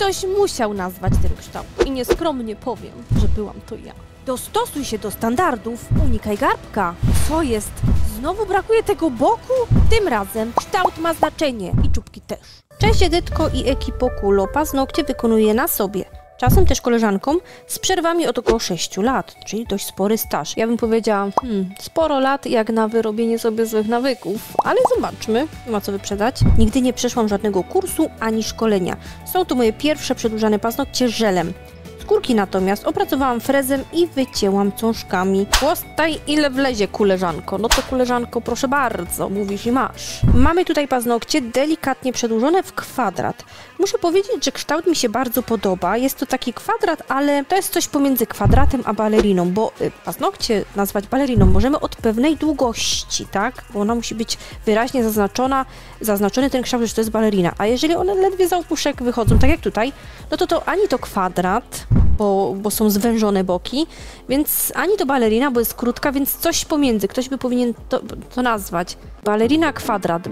Ktoś musiał nazwać ten kształt i nieskromnie powiem, że byłam to ja. Dostosuj się do standardów, unikaj garbka. Co jest? Znowu brakuje tego boku? Tym razem kształt ma znaczenie i czubki też. Cześć Edytko i ekipo Kulo, paznokcie wykonuję na sobie. Czasem też koleżankom z przerwami od około 6 lat, czyli dość spory staż. Ja bym powiedziała, sporo lat jak na wyrobienie sobie złych nawyków, ale zobaczmy, nie ma co wyprzedać. Nigdy nie przeszłam żadnego kursu ani szkolenia. Są to moje pierwsze przedłużane paznokcie żelem. Skórki natomiast opracowałam frezem i wycięłam cążkami. Postaj ile wlezie, koleżanko. No to koleżanko, proszę bardzo, mówisz i masz. Mamy tutaj paznokcie delikatnie przedłużone w kwadrat. Muszę powiedzieć, że kształt mi się bardzo podoba. Jest to taki kwadrat, ale to jest coś pomiędzy kwadratem a baleriną, bo paznokcie nazwać baleriną możemy od pewnej długości, tak? Bo ona musi być wyraźnie zaznaczony ten kształt, że to jest balerina. A jeżeli one ledwie za opuszek wychodzą, tak jak tutaj, no to ani to kwadrat, bo są zwężone boki, więc ani to balerina, bo jest krótka, więc coś pomiędzy. Ktoś by powinien to nazwać. Balerina kwadrat.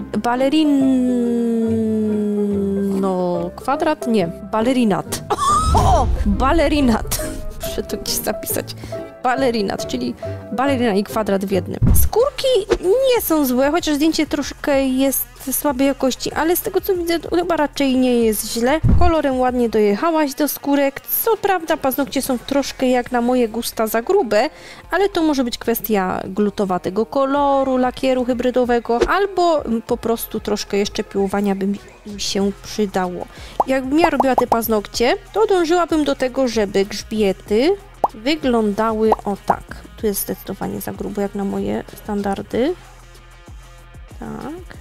No, kwadrat? Nie. Balerinat. O! Balerinat. Muszę to gdzieś zapisać. Balerinat, czyli balerina i kwadrat w jednym. Skórki nie są złe, chociaż zdjęcie troszkę jest słabej jakości, ale z tego co widzę, to chyba raczej nie jest źle. Kolorem ładnie dojechałaś do skórek. Co prawda paznokcie są troszkę jak na moje gusta za grube, ale to może być kwestia glutowatego koloru, lakieru hybrydowego, albo po prostu troszkę jeszcze piłowania by im się przydało. Jakbym ja robiła te paznokcie, to dążyłabym do tego, żeby grzbiety wyglądały o tak. Tu jest zdecydowanie za grubo jak na moje standardy. Tak.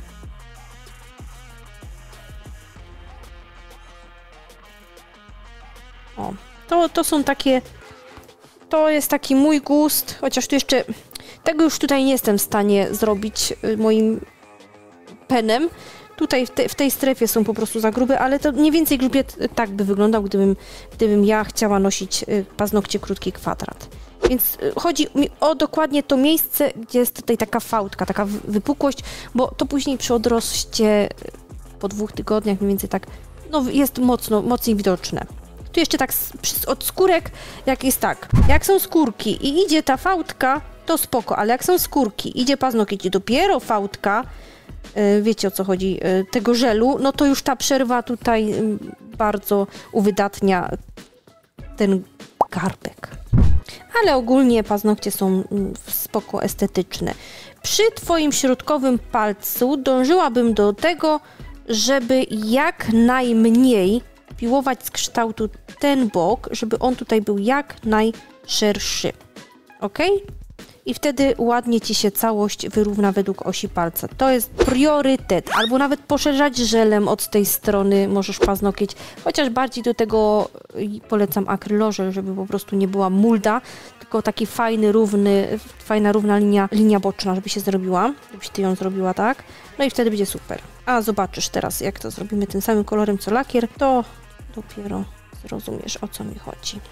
O, to są takie... To jest taki mój gust, chociaż tu jeszcze... Tego już tutaj nie jestem w stanie zrobić moim penem. Tutaj w tej strefie są po prostu za grube, ale to mniej więcej grzbiet tak by wyglądał, gdybym ja chciała nosić paznokcie krótki kwadrat. Więc chodzi mi o dokładnie to miejsce, gdzie jest tutaj taka fałdka, taka wypukłość, bo to później przy odroście po 2 tygodniach mniej więcej tak, no jest mocniej widoczne. Tu jeszcze tak od skórek, jak jest tak, jak są skórki i idzie ta fałdka, to spoko, ale jak są skórki, idzie paznokieć i dopiero fałdka, wiecie o co chodzi, tego żelu, no to już ta przerwa tutaj bardzo uwydatnia ten garbek. Ale ogólnie paznokcie są spoko estetyczne. Przy twoim środkowym palcu dążyłabym do tego, żeby jak najmniej piłować z kształtu ten bok, żeby on tutaj był jak najszerszy. Ok? I wtedy ładnie ci się całość wyrówna według osi palca. To jest priorytet. Albo nawet poszerzać żelem od tej strony możesz paznokieć. Chociaż bardziej do tego polecam akrylożel, żeby po prostu nie była mulda, tylko taki fajna, równa linia boczna, żeby się zrobiła. Żebyś ty ją zrobiła tak. No i wtedy będzie super. A zobaczysz teraz, jak to zrobimy tym samym kolorem co lakier, to dopiero zrozumiesz, o co mi chodzi.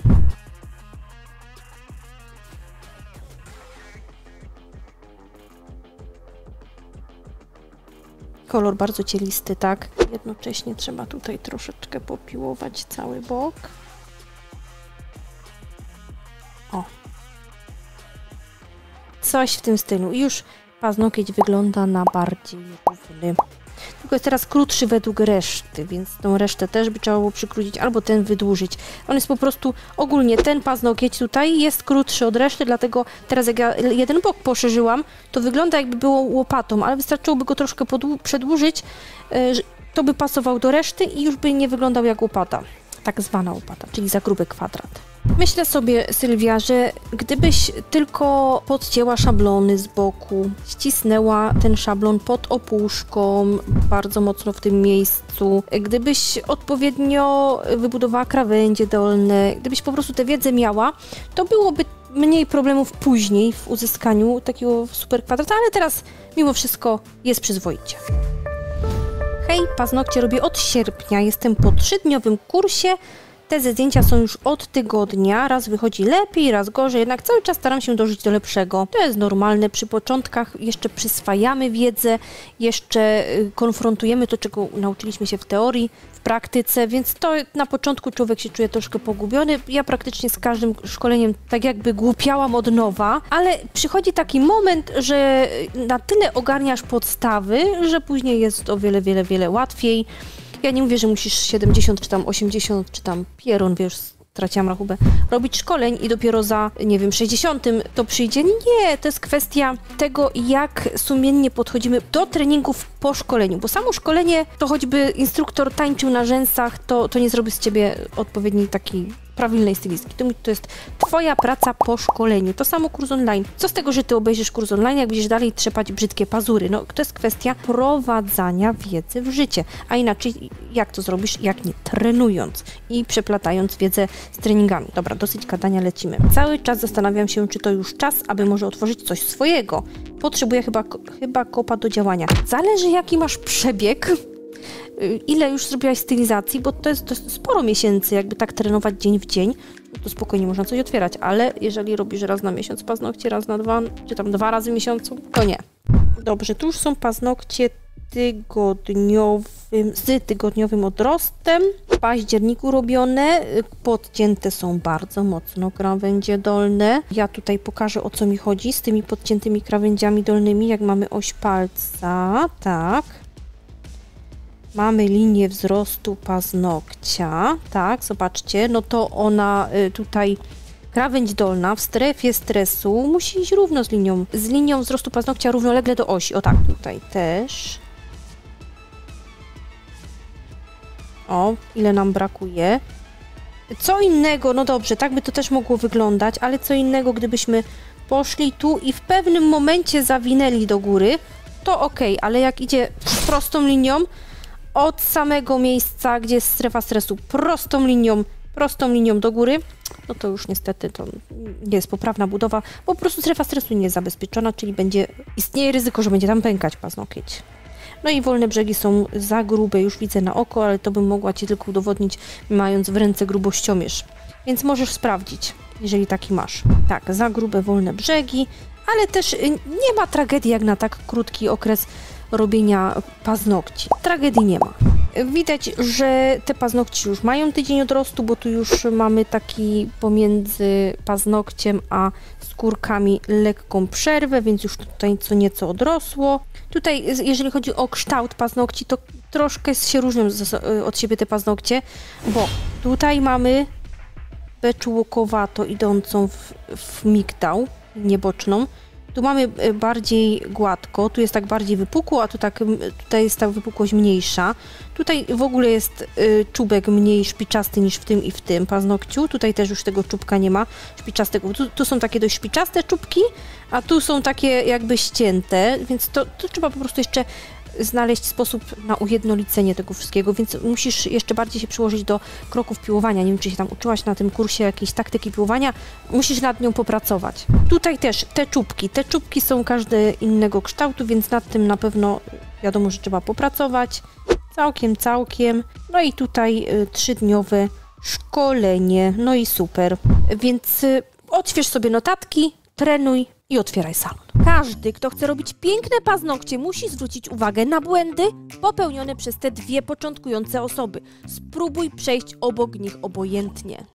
Kolor bardzo cielisty, tak? Jednocześnie trzeba tutaj troszeczkę popiłować cały bok. O. Coś w tym stylu. I już paznokieć wygląda na bardziej równy. Tylko jest teraz krótszy według reszty, więc tą resztę też by trzeba było przykrócić, albo ten wydłużyć. On jest po prostu, ogólnie ten paznokieć tutaj jest krótszy od reszty, dlatego teraz jak ja jeden bok poszerzyłam, to wygląda jakby było łopatą, ale wystarczyłoby go troszkę przedłużyć, to by pasował do reszty i już by nie wyglądał jak łopata. Tak zwana łopata, czyli za gruby kwadrat. Myślę sobie, Sylwia, że gdybyś tylko podcięła szablony z boku, ścisnęła ten szablon pod opuszką, bardzo mocno w tym miejscu, gdybyś odpowiednio wybudowała krawędzie dolne, gdybyś po prostu tę wiedzę miała, to byłoby mniej problemów później w uzyskaniu takiego super kwadrata, ale teraz mimo wszystko jest przyzwoicie. Hej, paznokcie robię od sierpnia, jestem po 3-dniowym kursie, Te zdjęcia są już od tygodnia, raz wychodzi lepiej, raz gorzej, jednak cały czas staram się dążyć do lepszego. To jest normalne, przy początkach jeszcze przyswajamy wiedzę, jeszcze konfrontujemy to, czego nauczyliśmy się w teorii, w praktyce, więc to na początku człowiek się czuje troszkę pogubiony. Ja praktycznie z każdym szkoleniem tak jakby głupiałam od nowa, ale przychodzi taki moment, że na tyle ogarniasz podstawy, że później jest o wiele łatwiej. Ja nie mówię, że musisz 70, czy tam 80, czy tam pieron, wiesz, straciłam rachubę, robić szkoleń i dopiero za, nie wiem, 60 to przyjdzie. Nie, to jest kwestia tego, jak sumiennie podchodzimy do treningów po szkoleniu, bo samo szkolenie, to choćby instruktor tańczył na rzęsach, to nie zrobi z ciebie odpowiedniej takiej prawilnej stylistki. To jest twoja praca po szkoleniu. To samo kurs online. Co z tego, że ty obejrzysz kurs online, jak będziesz dalej trzepać brzydkie pazury? No, to jest kwestia wprowadzania wiedzy w życie. A inaczej, jak to zrobisz, jak nie trenując i przeplatając wiedzę z treningami. Dobra, dosyć gadania, lecimy. Cały czas zastanawiam się, czy to już czas, aby może otworzyć coś swojego. Potrzebuję chyba kopa do działania. Zależy, jaki masz przebieg, ile już zrobiłaś stylizacji, bo to jest sporo miesięcy, jakby tak trenować dzień w dzień, no to spokojnie można coś otwierać, ale jeżeli robisz raz na miesiąc paznokcie, raz na 2, czy tam 2 razy w miesiącu, to nie. Dobrze, tu już są paznokcie z tygodniowym odrostem, w październiku robione, podcięte są bardzo mocno krawędzie dolne. Ja tutaj pokażę, o co mi chodzi z tymi podciętymi krawędziami dolnymi, jak mamy oś palca, tak. Mamy linię wzrostu paznokcia, tak, zobaczcie, no to ona tutaj, krawędź dolna w strefie stresu musi iść równo z linią wzrostu paznokcia równolegle do osi, o tak, tutaj też. O, ile nam brakuje. Co innego, no dobrze, tak by to też mogło wyglądać, ale co innego, gdybyśmy poszli tu i w pewnym momencie zawinęli do góry, to ok, ale jak idzie prostą linią, od samego miejsca, gdzie jest strefa stresu, prostą linią do góry, no to już niestety to nie jest poprawna budowa, bo po prostu strefa stresu nie jest zabezpieczona, czyli istnieje ryzyko, że będzie tam pękać paznokieć. No i wolne brzegi są za grube, już widzę na oko, ale to bym mogła Ci tylko udowodnić, mając w ręce grubościomierz. Więc możesz sprawdzić, jeżeli taki masz. Tak, za grube wolne brzegi, ale też nie ma tragedii jak na tak krótki okres robienia paznokci. Tragedii nie ma. Widać, że te paznokci już mają tydzień odrostu, bo tu już mamy taki pomiędzy paznokciem a skórkami lekką przerwę, więc już tutaj co nieco odrosło. Tutaj, jeżeli chodzi o kształt paznokci, to troszkę się różnią od siebie te paznokcie, bo tutaj mamy beczułokowato idącą w migdał, nieboczną. Tu mamy bardziej gładko, tu jest tak bardziej wypukło, a tutaj jest ta wypukłość mniejsza. Tutaj w ogóle jest czubek mniej szpiczasty niż w tym i w tym paznokciu. Tutaj też już tego czubka nie ma szpiczastego. Tu są takie dość szpiczaste czubki, a tu są takie jakby ścięte, więc to trzeba po prostu jeszcze znaleźć sposób na ujednolicenie tego wszystkiego, więc musisz jeszcze bardziej się przyłożyć do kroków piłowania. Nie wiem, czy się tam uczyłaś na tym kursie jakiejś taktyki piłowania, musisz nad nią popracować. Tutaj też te czubki są każde innego kształtu, więc nad tym na pewno wiadomo, że trzeba popracować. Całkiem. No i tutaj 3-dniowe szkolenie, no i super. Więc odśwież sobie notatki, trenuj i otwieraj salon. Każdy, kto chce robić piękne paznokcie, musi zwrócić uwagę na błędy popełnione przez te 2 początkujące osoby. Spróbuj przejść obok nich obojętnie.